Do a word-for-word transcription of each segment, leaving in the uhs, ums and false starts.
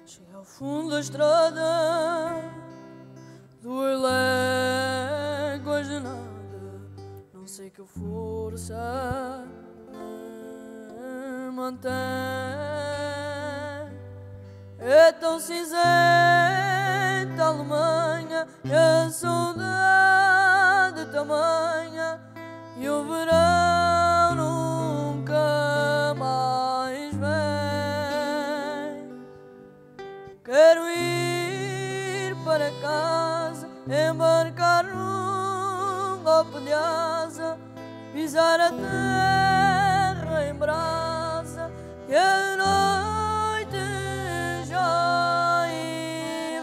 Cheguei ao fundo da estrada, duas léguas de nada, não sei que força me mantém. É tão cinzenta a Alemanha, e a saudade tamanha, e o verão nunca mais vem. Quero ir para casa, embarcar num golpe de asa, pisar a terra em brasa, que a noite já aí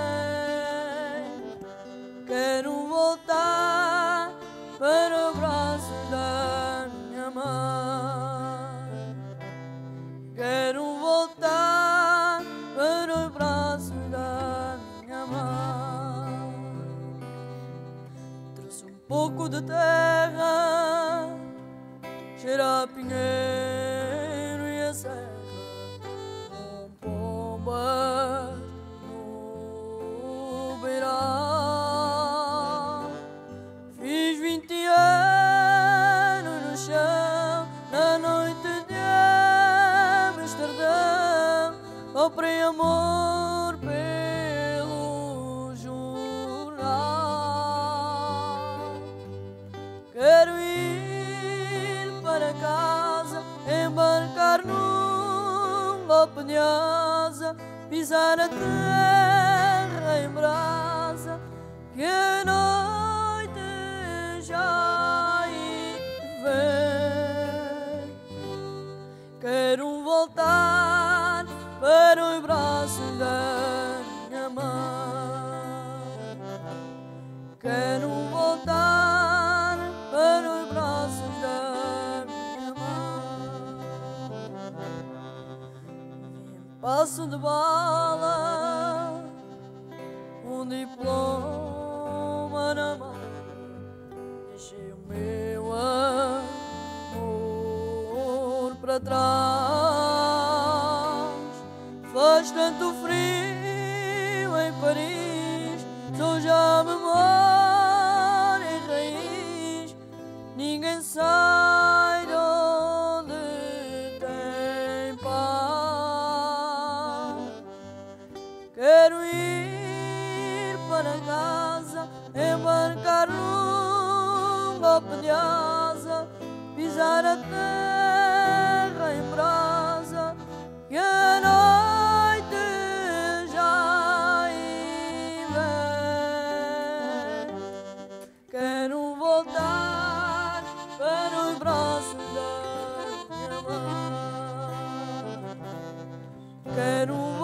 vem. Quero voltar para o braço da minha mãe. Quero voltar para o braço da minha mãe. Trouxe um pouco de terra, cheira a pinheiro e a serra, com pombas no beiral. Fiz vinte anos no chão, na noite de Amsterdão, comprei amor pelo jornal. Quero ir para casa, embarcar num golpe de asa, pisar a terra em brasa, que a noite já aí vem. Quero voltar para os braços da minha mãe. Quero voltar para os braços da minha mãe. Passo de bala, um diploma na mão, deixei o meu amor para trás. Faz tanto frio em Paris, sou já memória e raiz, ninguém sai de onde tem paz. Quero ir para casa, embarcar num golpe de asa, pisar a terra em brasa, que a noite já aí vem. Quero voltar para os braços da minha mãe. Quero